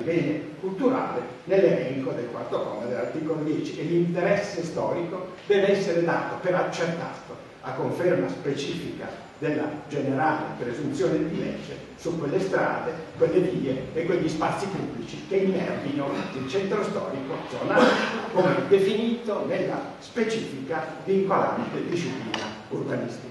bene culturale nell'elenco del quarto comma dell'articolo 10 e l'interesse storico deve essere dato per accertato a conferma specifica della generale presunzione di legge su quelle strade, quelle vie e quegli spazi pubblici che innervino il centro storico zonale, come definito nella specifica vincolante disciplina urbanistica.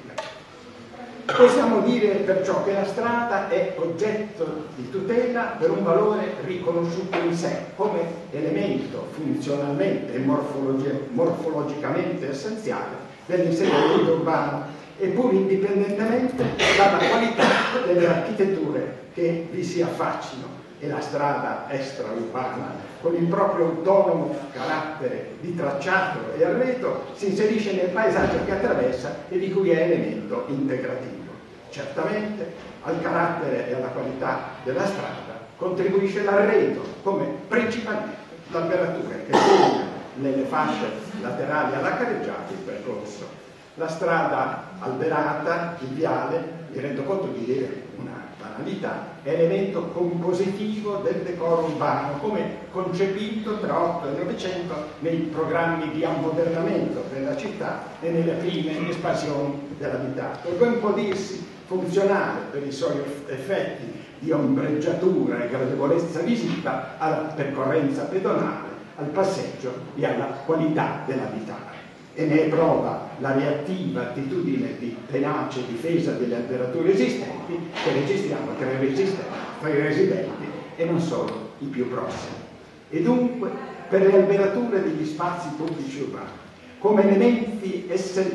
Possiamo dire perciò che la strada è oggetto di tutela per un valore riconosciuto in sé come elemento funzionalmente e morfologicamente essenziale dell'insegnamento urbano, eppur indipendentemente dalla qualità delle architetture che vi si affaccino, e la strada extraurbana, con il proprio autonomo carattere di tracciato e arredo, si inserisce nel paesaggio che attraversa e di cui è elemento integrativo. Certamente al carattere e alla qualità della strada contribuisce l'arredo, come principalmente l'alberatura che segna nelle fasce laterali alla carreggiata il percorso. La strada alberata, il viale, mi rendo conto di dire una banalità, è elemento compositivo del decoro urbano, come concepito tra 8 e 900 nei programmi di ammodernamento della città e nelle prime espansioni dell'abitato. E poi può dirsi funzionale per i suoi effetti di ombreggiatura e gradevolezza visiva alla percorrenza pedonale, al passeggio e alla qualità dell'abitare. E ne è prova la reattiva attitudine di tenace difesa delle alberature esistenti che registriamo tra i residenti e non solo i più prossimi. E dunque per le alberature degli spazi pubblici urbani come elementi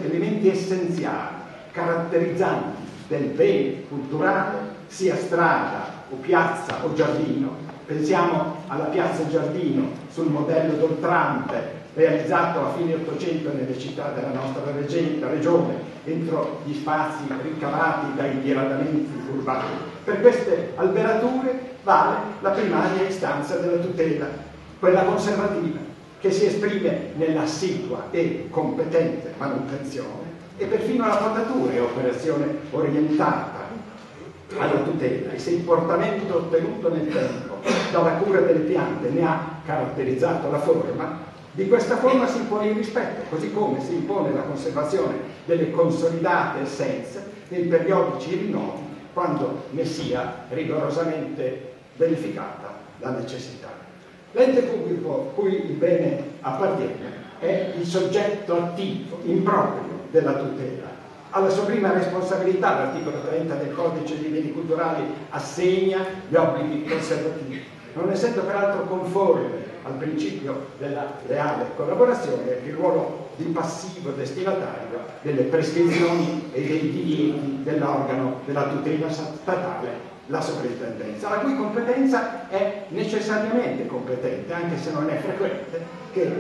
essenziali caratterizzanti del bene culturale, sia strada o piazza o giardino. Pensiamo alla piazza Giardino sul modello d'Oltrante realizzato a fine Ottocento nelle città della nostra regione, entro gli spazi ricavati dai diradamenti urbani. Per queste alberature vale la primaria istanza della tutela, quella conservativa, che si esprime nell'assidua e competente manutenzione, e perfino la potatura è operazione orientata alla tutela, e se il portamento ottenuto nel tempo dalla cura delle piante ne ha caratterizzato la forma, di questa forma si impone il rispetto, così come si impone la conservazione delle consolidate essenze nei periodici rinnovi, quando ne sia rigorosamente verificata la necessità. L'ente pubblico cui il bene appartiene è il soggetto attivo, improprio della tutela. Alla sua prima responsabilità l'articolo 30 del Codice dei Beni Culturali assegna gli obblighi conservativi, non essendo peraltro conforme al principio della leale collaborazione il ruolo di passivo destinatario delle prescrizioni e dei divieti dell'organo della tutela statale, la sovrintendenza, la cui competenza è necessariamente competente, anche se non è frequente che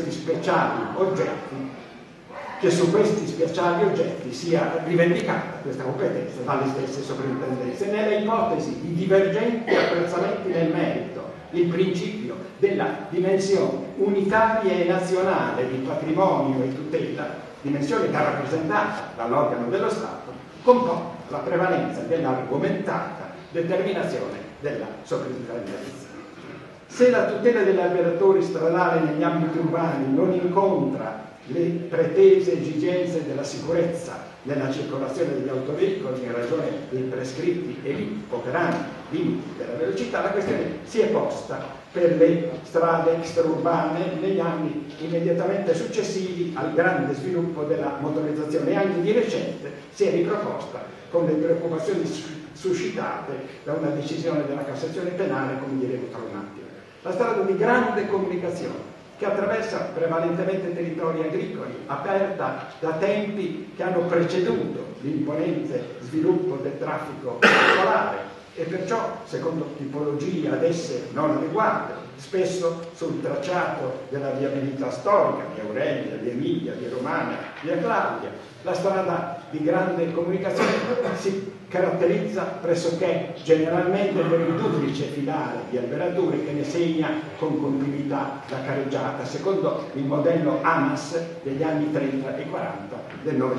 su questi speciali oggetti sia rivendicata questa competenza dalle stesse sovrintendenze. Nelle ipotesi di divergenti apprezzamenti nel merito, il principio della dimensione unitaria e nazionale di patrimonio e tutela, dimensione che è rappresentata dall'organo dello Stato, comporta la prevalenza dell'argomentata determinazione della sovrintendenza. Se la tutela degli alberatori stradali negli ambiti urbani non incontra le pretese esigenze della sicurezza nella circolazione degli autoveicoli in ragione dei prescritti e operanti limiti della velocità, la questione si è posta per le strade extraurbane negli anni immediatamente successivi al grande sviluppo della motorizzazione, e anche di recente si è riproposta con le preoccupazioni suscitate da una decisione della Cassazione penale, come diremo tra un attimo. La strada di grande comunicazione che attraversa prevalentemente territori agricoli, aperta da tempi che hanno preceduto l'imponente sviluppo del traffico veicolare e perciò, secondo tipologie ad esse non adeguate, spesso sul tracciato della viabilità storica, via Aurelia, via Emilia, via Romana, via Claudia. La strada di grande comunicazione si caratterizza pressoché generalmente per il duplice filare di alberature che ne segna con continuità la carreggiata, secondo il modello ANAS degli anni 30 e 40 del Novecento.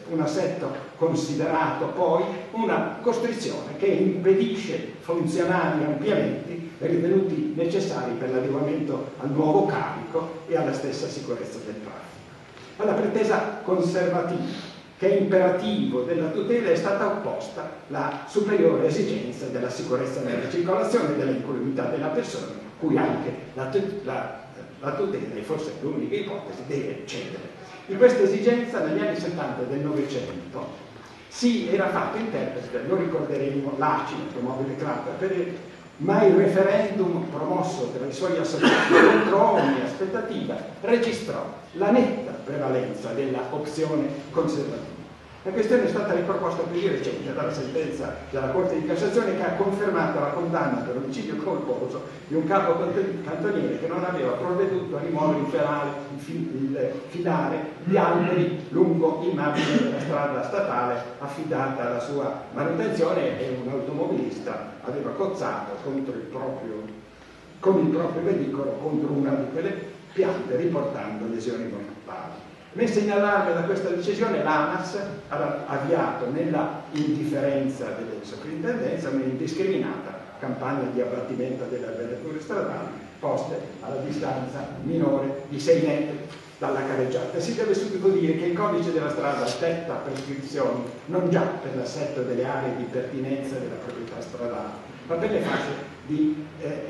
un assetto considerato poi una costrizione che impedisce funzionali ampliamenti ritenuti necessari per l'adeguamento al nuovo carico e alla stessa sicurezza del traffico. Alla pretesa conservativa, che è imperativo della tutela, è stata opposta la superiore esigenza della sicurezza nella circolazione e dell'incolumità della persona, cui anche la tutela, e forse l'unica ipotesi, deve cedere. Di questa esigenza negli anni 70 del Novecento si era fatto interprete, lo ricorderemo, l'ACI, Automobile Club, ma il referendum promosso dai suoi associati contro ogni aspettativa registrò la netta prevalenza della opzione conservativa. La questione è stata riproposta più di recente dalla sentenza della Corte di Cassazione, che ha confermato la condanna per omicidio colposo di un capo cantoniere che non aveva provveduto a rimuovere il filare di alberi lungo il margine della strada statale affidata alla sua manutenzione, e un automobilista aveva cozzato con il proprio veicolo contro una di quelle piante, riportando lesioni mortali. Messa in allarme da questa decisione, l'ANAS ha avviato, nella indifferenza delle soprintendenze, un'indiscriminata campagna di abbattimento delle alberature stradali poste alla distanza minore di 6 metri dalla careggiata. Si deve subito dire che il codice della strada detta prescrizioni non già per l'assetto delle aree di pertinenza della proprietà stradale, ma per le fasce di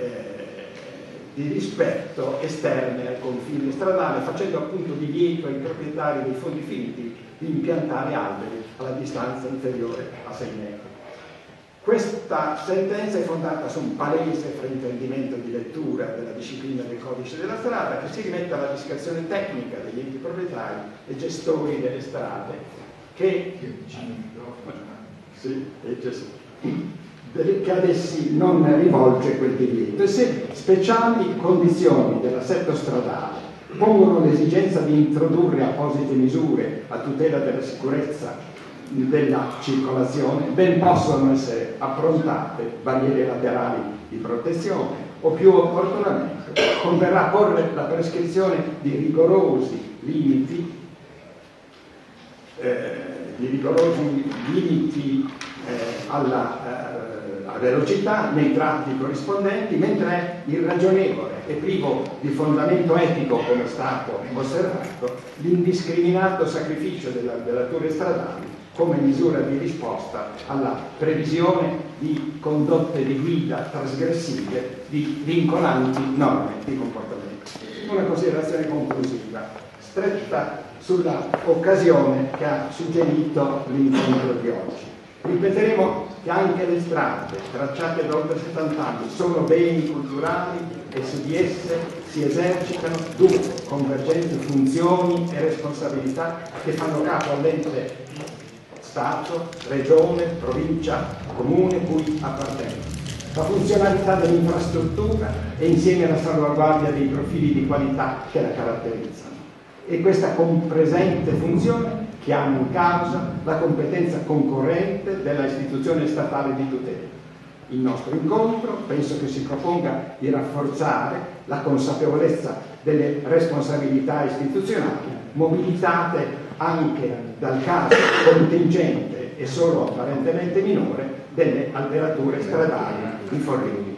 rispetto esterne al confine stradale, facendo appunto divieto ai proprietari dei fondi finiti di impiantare alberi alla distanza inferiore a 6 metri. Questa sentenza è fondata su un palese fraintendimento di lettura della disciplina del codice della strada, che si rimette alla discrezione tecnica degli enti proprietari e gestori delle strade, che ad essi non rivolge quel divieto. E se speciali condizioni dell'assetto stradale pongono l'esigenza di introdurre apposite misure a tutela della sicurezza della circolazione, ben possono essere approntate barriere laterali di protezione, o più opportunamente converrà porre la prescrizione di rigorosi limiti alla velocità nei tratti corrispondenti, mentre è irragionevole e privo di fondamento etico, come è stato osservato, l'indiscriminato sacrificio delle alberature stradali come misura di risposta alla previsione di condotte di guida trasgressive di vincolanti norme di comportamento. Una considerazione conclusiva, stretta sulla occasione che ha suggerito l'incontro di oggi. Ripeteremo che anche le strade, tracciate da oltre 70 anni, sono beni culturali e su di esse si esercitano due convergenti funzioni e responsabilità che fanno capo all'ente Stato, Regione, Provincia, Comune cui appartengono. La funzionalità dell'infrastruttura e insieme alla salvaguardia dei profili di qualità che la caratterizzano. E questa compresente funzione chiama in causa la competenza concorrente della istituzione statale di tutela. Il nostro incontro penso che si proponga di rafforzare la consapevolezza delle responsabilità istituzionali, mobilitate anche dal caso contingente e solo apparentemente minore delle alberature stradali di Forlì.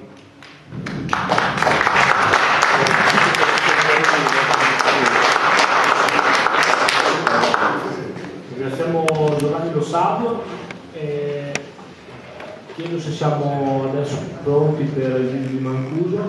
Ringraziamo Giovanni Lo Sabio e chiedo se siamo adesso pronti per il video di Mancuso.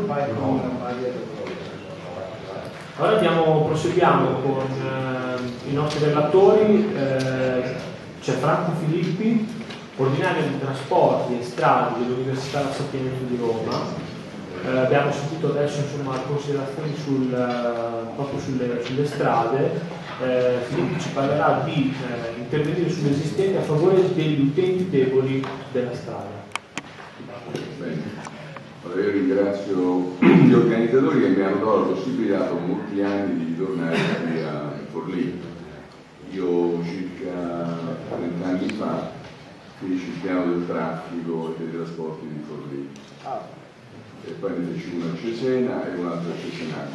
Allora proseguiamo con i nostri relatori. C'è Franco Filippi, ordinario di trasporti e strade dell'Università La Sapienza di Roma. Abbiamo sentito adesso considerazioni proprio sulle strade. Filippi ci parlerà di intervenire sull'esistente a favore degli utenti deboli della strada. Bene. Allora, io ringrazio gli organizzatori che mi hanno dato la possibilità dopo molti anni di tornare qui a Forlì. Io circa 30 anni fa feci il piano del traffico e dei trasporti di Forlì. E poi ne feci uno a Cesena e un altro a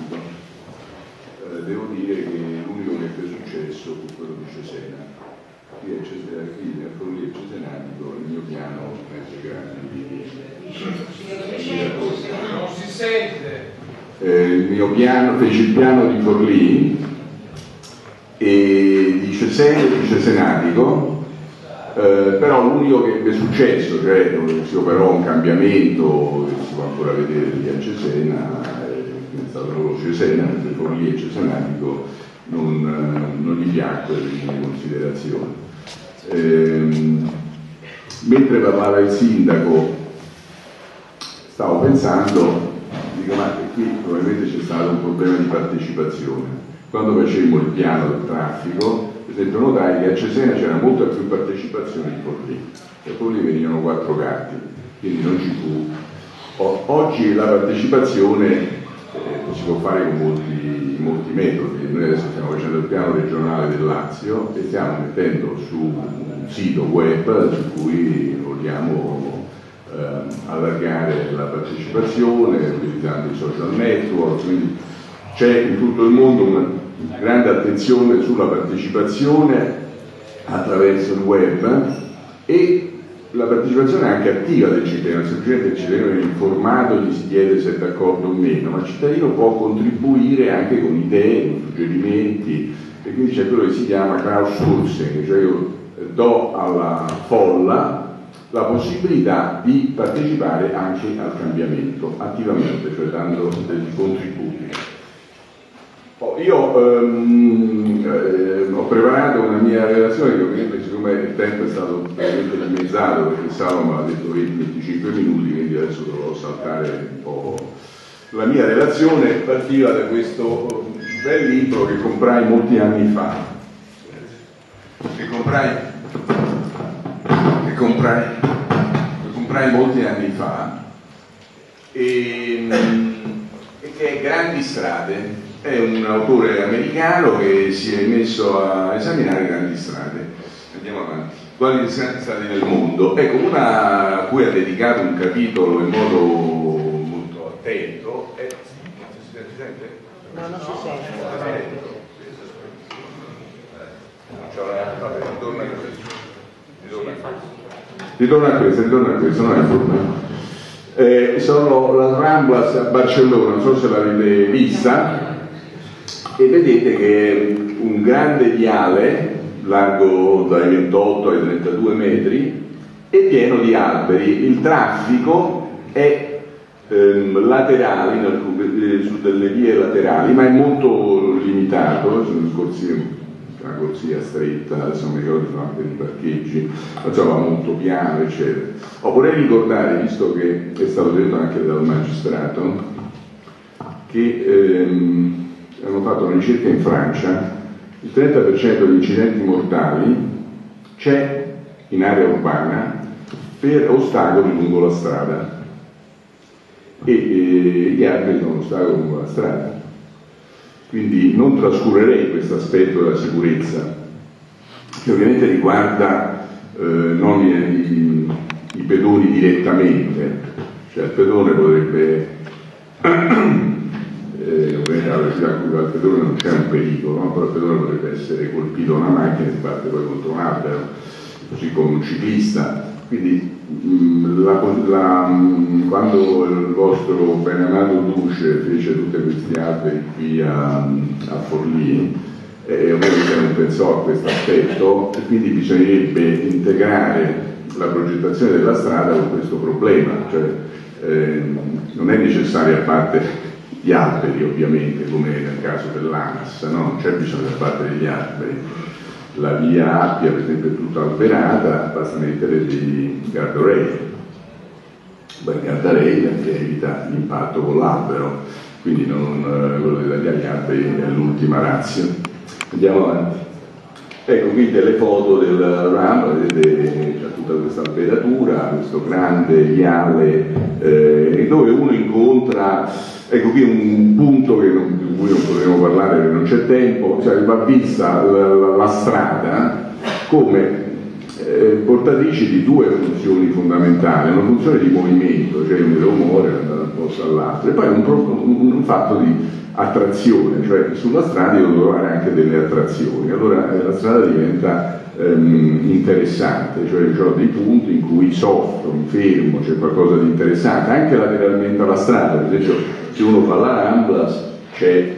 Cesenatico. Devo dire che l'unico che ebbe successo fu quello di Cesena. qui a Forlì e Cesenatico il mio piano mezzo grandi. Non si sente. Il mio piano, feci il piano di Forlì e di Cesena e di Cesenatico, però l'unico che è successo, cioè si operò un cambiamento che si può ancora vedere lì a Cesena, è stato proprio Cesena, perché Forlì e Cesenatico non gli piacque le mie considerazioni. Mentre parlava il sindaco stavo pensando, dico, ma qui probabilmente c'è stato un problema di partecipazione. Quando facemmo il piano del traffico, per esempio, notai che a Cesena c'era molta più partecipazione di Forlì, e poi lì venivano 4 gatti, quindi non ci fu. Oggi la partecipazione si può fare con molti metodi. Noi adesso stiamo facendo il piano regionale del Lazio e stiamo mettendo su un sito web su cui vogliamo allargare la partecipazione utilizzando i social network, quindi c'è in tutto il mondo una grande attenzione sulla partecipazione attraverso il web e la partecipazione anche attiva del cittadino, semplicemente il cittadino è informato, gli si chiede se è d'accordo o meno, ma il cittadino può contribuire anche con idee, con suggerimenti, e quindi c'è quello che si chiama crowdsourcing, cioè io do alla folla la possibilità di partecipare anche al cambiamento attivamente, cioè dando degli contributi. Io ho preparato una mia relazione che ovviamente, siccome il tempo è stato veramente dimezzato, perché Salvo mi ha detto 20-25 minuti, quindi adesso dovrò saltare un po'. La mia relazione partiva da questo bel libro che comprai molti anni fa, che comprai molti anni fa, e che è Grandi Strade. È un autore americano che si è messo a esaminare grandi strade. Andiamo avanti. Quali grandi strade nel mondo? Ecco, una a cui ha dedicato un capitolo in modo molto attento. Si sente? No, non si sente. Ritorna a questo, non è un problema. Sono la Ramblas a Barcellona, non so se l'avete vista. E vedete che è un grande viale largo dai 28 ai 32 metri e pieno di alberi. Il traffico è laterale, su delle vie laterali, ma è molto limitato, sono una corsia stretta, adesso non mi ricordo, sono anche dei parcheggi, insomma molto piano, eccetera. Vorrei ricordare, visto che è stato detto anche dal magistrato, che hanno fatto una ricerca in Francia, il 30% degli incidenti mortali c'è in area urbana per ostacoli lungo la strada e gli alberi sono ostacoli lungo la strada. Quindi non trascurerei questo aspetto della sicurezza, che ovviamente riguarda non i pedoni direttamente, cioè il pedone potrebbe ovviamente alla velocità a cui va il pedone non c'è un pericolo, no? Però il pedone potrebbe essere colpito da una macchina e si parte poi contro un albero, così come un ciclista. Quindi quando il vostro benamato Duce fece tutti questi alberi qui a Forlì, ovviamente non pensò a questo aspetto, e quindi bisognerebbe integrare la progettazione della strada con questo problema, cioè non è necessario, a parte gli alberi ovviamente, come nel caso dell'ANAS, no? Non c'è bisogno da parte degli alberi. La via Appia, per esempio, è tutta alberata, basta mettere dei guardrail. Il guardrail che evita l'impatto con l'albero, quindi quello di tagliare gli alberi è l'ultima ratio. Andiamo avanti. Ecco qui delle foto del RAM, vedete c'è tutta questa alberatura, questo grande viale dove uno incontra, ecco qui un punto di cui non potremo parlare perché non c'è tempo, cioè va vista la strada come portatrici di due funzioni fondamentali, una funzione di movimento, cioè io devo muovere, andare da un posto all'altro, e poi un fatto di attrazione, cioè sulla strada io devo trovare anche delle attrazioni, allora la strada diventa interessante, cioè ho dei punti in cui soffro, mi fermo, c'è qualcosa di interessante, anche lateralmente alla strada, per esempio se uno fa la Ramblas c'è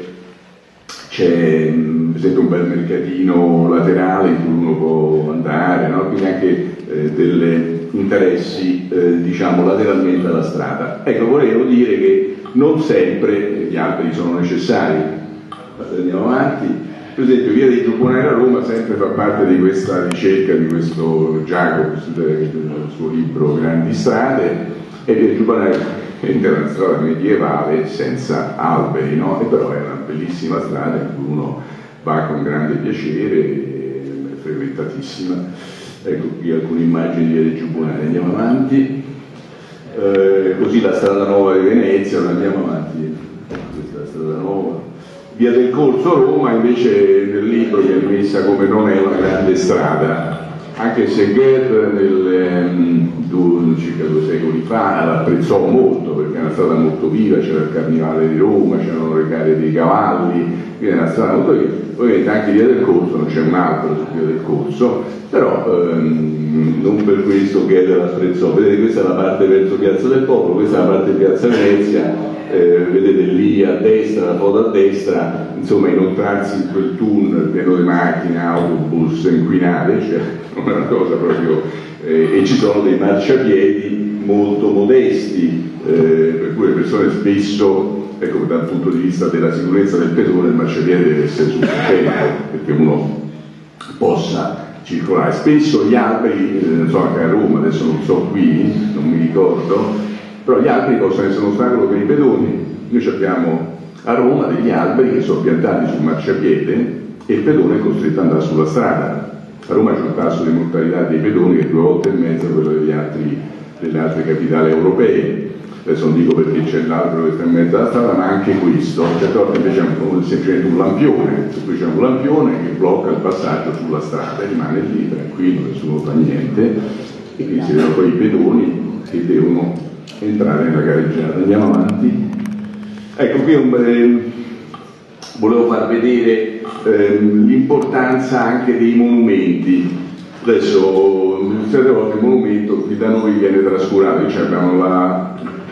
per esempio un bel mercatino laterale in cui uno può andare, no? Quindi anche degli interessi diciamo lateralmente alla strada. Ecco, volevo dire che non sempre gli alberi sono necessari. Andiamo avanti. Per esempio Via dei Giubbonari a Roma sempre fa parte di questa ricerca di questo Giacomo del suo libro Grandi Strade, e Via dei Giubbonari è una strada medievale senza alberi, no? E però è una bellissima strada in cui uno va con grande piacere, è frequentatissima. Ecco qui alcune immagini di Via dei Giubbonari, andiamo avanti. Così la strada nuova di Venezia, non andiamo avanti, questa è la strada nuova. Via del Corso Roma invece nel libro viene messa come non è una grande strada, anche se Goethe circa 2 secoli fa l'apprezzò molto perché è una strada molto viva, c'era il Carnevale di Roma, c'erano le gare dei cavalli, quindi è una strada molto viva. Ovviamente anche Via del Corso, non c'è un albero su Via del Corso, però non per questo Goethe l'apprezzò. Vedete, questa è la parte verso Piazza del Popolo, questa è la parte di Piazza Venezia. Vedete lì a destra, la foto a destra, insomma inoltrarsi in quel tunnel pieno di macchine, autobus inquinate, cioè non è una cosa proprio, e ci sono dei marciapiedi molto modesti, per cui le persone spesso, ecco, dal punto di vista della sicurezza del pedone il marciapiede deve essere sufficiente perché uno possa circolare. Spesso gli alberi, non so, anche a Roma, adesso non so qui, non mi ricordo, però gli alberi possono essere un ostacolo per i pedoni. Noi abbiamo a Roma degli alberi che sono piantati sul marciapiede e il pedone è costretto ad andare sulla strada. A Roma c'è un tasso di mortalità dei pedoni che è 2,5 volte quello delle altre capitali europee. Adesso non dico perché c'è l'albero che sta in mezzo alla strada, ma anche questo. Certe volte invece è semplicemente un lampione, per cui c'è un lampione che blocca il passaggio sulla strada e rimane lì tranquillo, nessuno fa niente, e quindi si vedono poi i pedoni che devono entrare nella gareggiata. Andiamo avanti. Ecco, qui volevo far vedere l'importanza anche dei monumenti. Adesso certe volte il monumento qui da noi viene trascurato. Qui abbiamo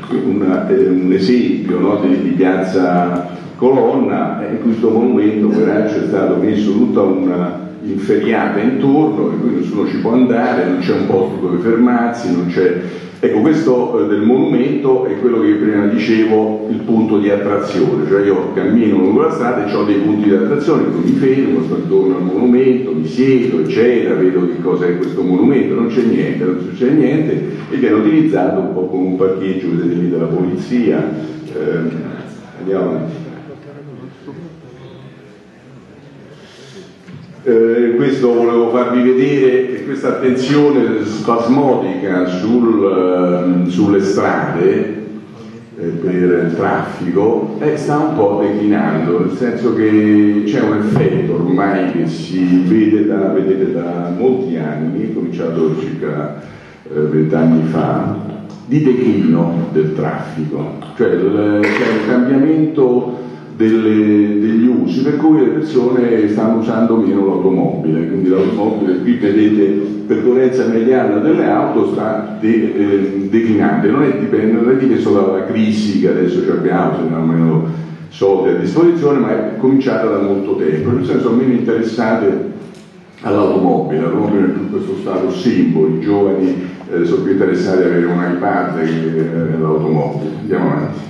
un esempio, no, di piazza Colonna, e questo monumento Veraccio è stato messo tutta una inferriata intorno, e qui nessuno ci può andare, non c'è un posto dove fermarsi, non c'è. Ecco, questo del monumento è quello che io prima dicevo, il punto di attrazione, cioè io cammino lungo la strada e ho dei punti di attrazione, quindi mi fermo, sto intorno al monumento, mi siedo, eccetera, vedo che cosa è questo monumento, non c'è niente, non succede niente, e viene utilizzato un po' come un parcheggio, vedete lì, della polizia. Andiamo avanti. Questo volevo farvi vedere che questa attenzione spasmodica sulle strade per il traffico sta un po' declinando, nel senso che c'è un effetto ormai che si vedete da molti anni, è cominciato circa 20 anni fa, di declino del traffico, cioè c'è un cambiamento degli usi, per cui le persone stanno usando meno l'automobile, quindi l'automobile, qui vedete percorrenza mediana delle auto sta declinando, non è dipeso dalla crisi che adesso abbiamo, se abbiamo meno soldi a disposizione, ma è cominciata da molto tempo. Le persone sono meno interessate all'automobile, l'automobile è più questo stato simbolo, i giovani sono più interessati ad avere un iPad che l'automobile. Andiamo avanti.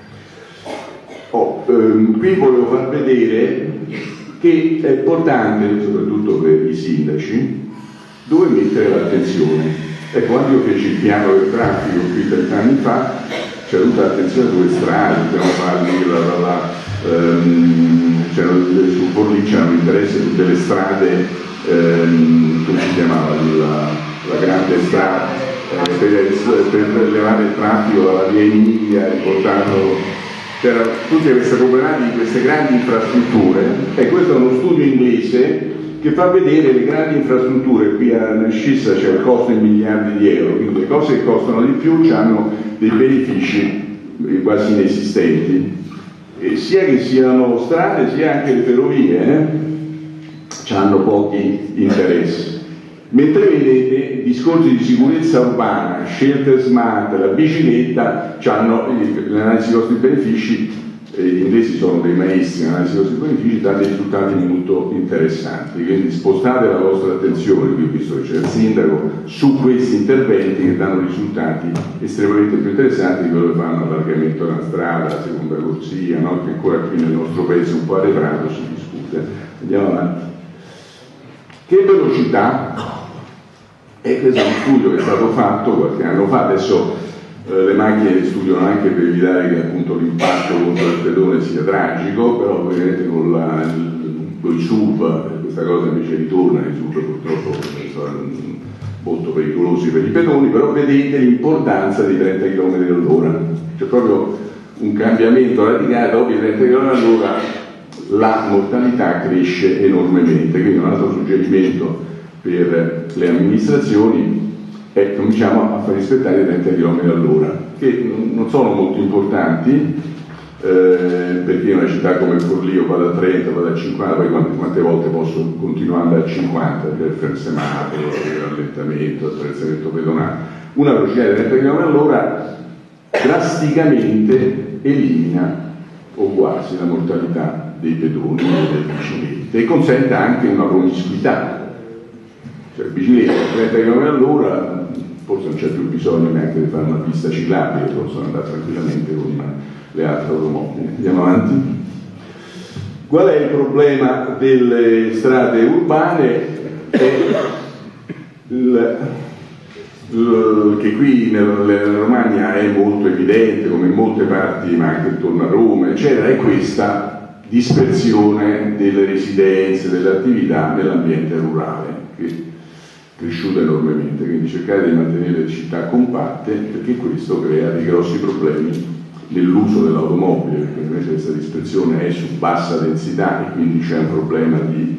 Qui volevo far vedere che è importante, soprattutto per i sindaci, dove mettere l'attenzione. Ecco, quando io feci il piano del traffico qui 30 anni fa, c'era tutta l'attenzione sulle strade, dobbiamo farli, su Forlì c'erano interesse su delle strade, come si chiamava, la grande strada, per levare il traffico dalla via Emilia, riportarlo. C'erano tutte queste problematiche di queste grandi infrastrutture, e questo è uno studio inglese che fa vedere le grandi infrastrutture. Qui a Scissa c'è il costo in miliardi di euro, quindi le cose che costano di più hanno dei benefici quasi inesistenti, e sia che siano strade sia anche le ferrovie hanno pochi interessi. Mentre vedete discorsi di sicurezza urbana, scelte smart, la bicicletta, hanno l'analisi costi-benefici. Gli inglesi sono dei maestri in analisi costi-benefici, dà dei risultati molto interessanti. Quindi spostate la vostra attenzione, qui ho visto che c'è il sindaco, su questi interventi che danno risultati estremamente più interessanti di quello che fanno l'allargamento della strada, la seconda corsia, no? Che ancora qui nel nostro paese un po' arretrato si discute. Andiamo avanti. Che velocità? E questo è un studio che è stato fatto qualche anno fa, adesso le macchine studiano anche per evitare che appunto l'impatto contro il pedone sia tragico, però ovviamente con i SUV questa cosa invece ritorna. I SUV purtroppo sono molto pericolosi per i pedoni, però vedete l'importanza dei 30 km all'ora, c'è proprio un cambiamento radicale. Dopo i 30 km all'ora la mortalità cresce enormemente. Quindi un altro suggerimento per le amministrazioni è cominciamo a far rispettare i 30 km all'ora, che non sono molto importanti, perché in una città come Forlì io vado a 30, vado a 50, poi quante volte posso continuare ad andare a 50 per il semaforo, il rallentamento, attraversamento pedonale. Una velocità di 30 km all'ora drasticamente elimina o quasi la mortalità dei pedoni e delle biciclette, e consente anche una promiscuità. Cioè bicicletta a 30 km all'ora, forse non c'è più bisogno neanche di fare una pista ciclabile, possono andare tranquillamente con le altre automobili. Andiamo avanti. Qual è il problema delle strade urbane? Che qui nella Romagna è molto evidente, come in molte parti, ma anche intorno a Roma, eccetera, è questa dispersione delle residenze, delle attività nell'ambiente rurale, che è cresciuta enormemente. Quindi cercare di mantenere le città compatte, perché questo crea dei grossi problemi nell'uso dell'automobile, perché invece questa dispersione è su bassa densità e quindi c'è un problema di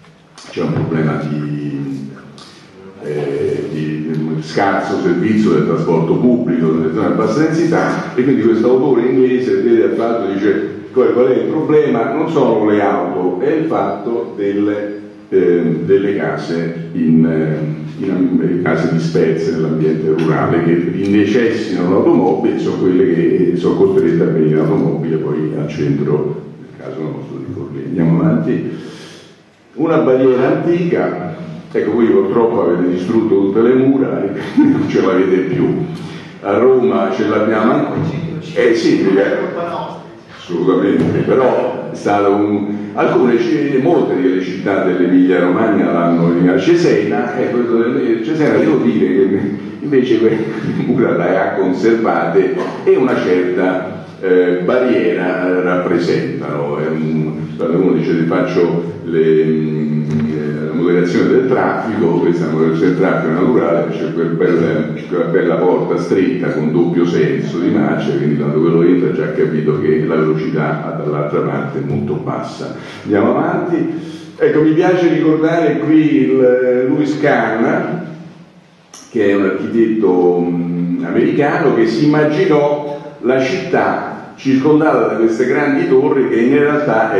scarso servizio del trasporto pubblico nelle zone a bassa densità, e quindi questo autore inglese vede al fatto, dice qual è il problema? Non sono le auto, è il fatto delle case case disperse nell'ambiente rurale, che necessitano l'automobile, sono quelle che sono costrette a venire in automobile poi al centro, nel caso nostro di Forlì. Andiamo avanti. Una barriera antica, ecco, voi purtroppo avete distrutto tutte le mura e non ce l'avete più. A Roma ce l'abbiamo ancora. Sì, assolutamente, però è stato molte delle città dell'Emilia Romagna l'hanno a Cesena, e Cesena devo dire che invece quelle mura le ha conservate e una certa barriera rappresentano. Quando uno dice ti faccio la moderazione del traffico, questa è la moderazione del traffico naturale, c'è quella bella porta stretta con doppio senso di marcia, quindi quando quello entra ha già capito che la velocità dall'altra parte è molto bassa. Andiamo avanti. Ecco, mi piace ricordare qui Lewis Kahn, che è un architetto americano, che si immaginò la città circondata da queste grandi torri che in realtà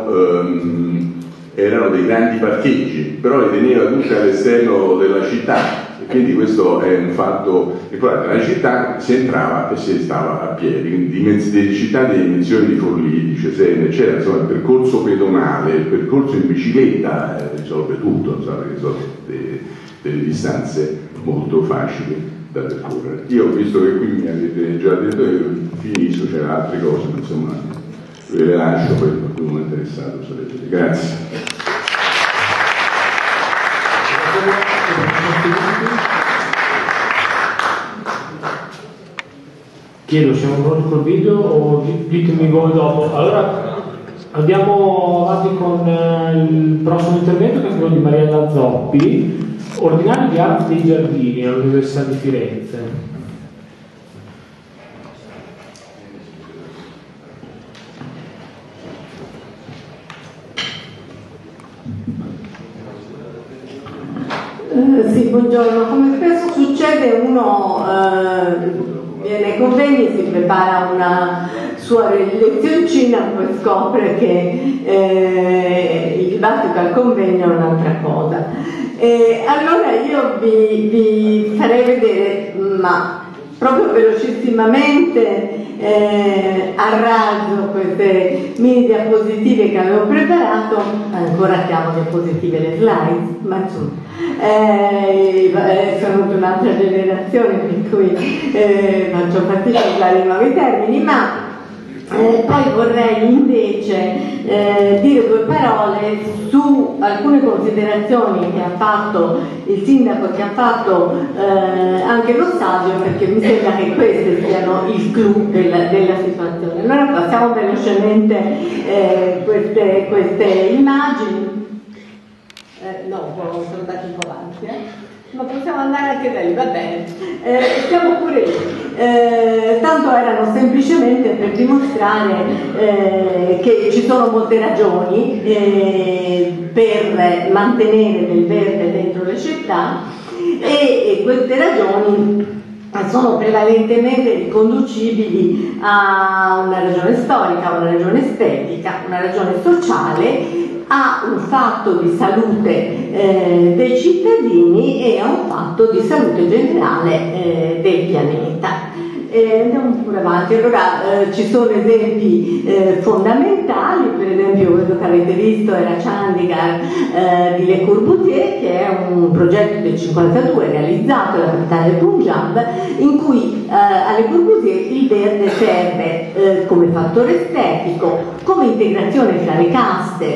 erano dei grandi parcheggi, però le teneva tutte all'esterno della città, e quindi questo è un fatto. E poi nella città si entrava e si stava a piedi, quindi delle città di dimensioni di Forlì, di Cesena, eccetera, insomma il percorso pedonale, il percorso in bicicletta risolve tutto, insomma, risolve delle distanze molto facili da percorrere. Io ho visto che qui mi avete già detto che finisco, c'erano altre cose, ma insomma ve le lascio, poi qualcuno è interessato sapete. Grazie. Chiedo, siamo pronti col video o ditemi voi dopo? Allora andiamo avanti con il prossimo intervento, che è quello di Mariella Zoppi, ordinario di arte dei giardini all'Università di Firenze. buongiorno. Come spesso succede, uno viene ai convegni, si prepara una sua lezioncina, poi scopre che il dibattito al convegno è un'altra cosa. Allora io vi farei vedere, ma proprio velocissimamente, a raso, queste mini diapositive che avevo preparato. Ancora siamo diapositive, le slide, ma insomma sono un'altra generazione, per cui faccio fatica a usare i nuovi termini, ma poi vorrei invece dire due parole su alcune considerazioni che ha fatto il sindaco, che ha fatto anche lo stadio, perché mi sembra che queste siano il clou della situazione. Allora passiamo velocemente queste immagini. No, sono andati un po' avanti, ma possiamo andare anche da lì, va bene. Siamo pure lì. Tanto erano semplicemente per dimostrare che ci sono molte ragioni per mantenere del verde dentro le città, e queste ragioni sono prevalentemente riconducibili a una ragione storica, a una ragione estetica, una ragione sociale, a un fatto di salute dei cittadini e a un fatto di salute generale del pianeta. Andiamo pure avanti. Allora ci sono esempi fondamentali, per esempio quello che avete visto era Chandigarh di Le Corbusier, che è un progetto del 52 realizzato nella capitale del Punjab, in cui a Le Corbusier il verde serve come fattore estetico, come integrazione fra le caste,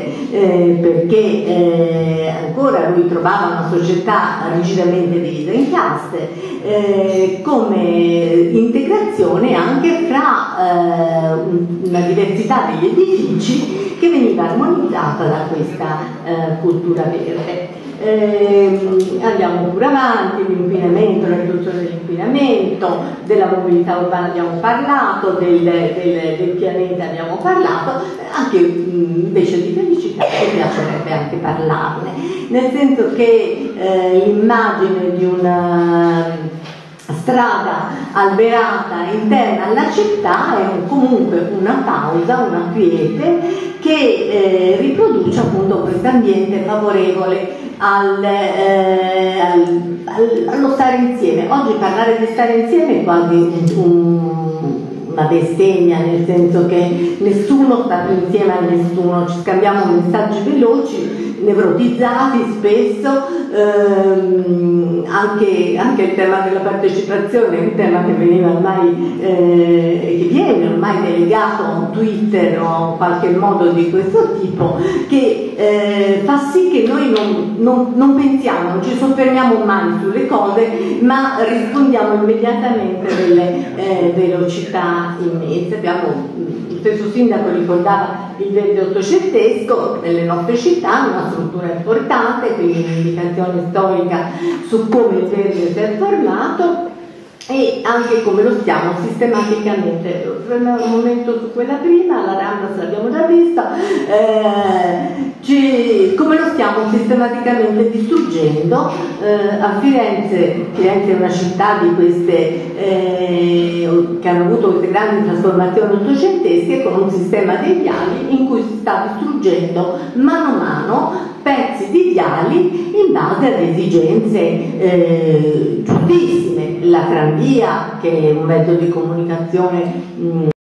perché ancora lui trovava una società rigidamente divisa in caste, come integrazione anche fra una diversità degli edifici che veniva armonizzata da questa cultura verde. Andiamo pure avanti, l'inquinamento, la riduzione dell'inquinamento, della mobilità urbana abbiamo parlato, del pianeta abbiamo parlato, anche invece di felicità mi piacerebbe anche parlarne, nel senso che l'immagine di una strada alberata interna alla città è comunque una pausa, una quiete che riproduce appunto questo ambiente favorevole allo stare insieme. Oggi parlare di stare insieme è quasi una bestemmia, nel senso che nessuno sta più insieme a nessuno, ci scambiamo messaggi veloci, nevrotizzati spesso. Anche il tema della partecipazione è un tema che veniva ormai che viene ormai delegato a un Twitter o a qualche modo di questo tipo, che fa sì che noi non pensiamo, non ci soffermiamo mai sulle cose, ma rispondiamo immediatamente delle velocità immense. Lo stesso sindaco ricordava il verde ottocentesco nelle nostre città, una struttura importante, quindi un'indicazione storica su come il verde si è formato e anche come lo stiamo sistematicamente. Fermiamo un momento su quella prima, la Rambla l'abbiamo già vista, come lo stiamo sistematicamente distruggendo. A Firenze è una città di queste che hanno avuto queste grandi trasformazioni ottocentesche, con un sistema dei viali in cui si sta distruggendo mano a mano pezzi di viali in base ad esigenze giustissime. La tranvia, che è un mezzo di comunicazione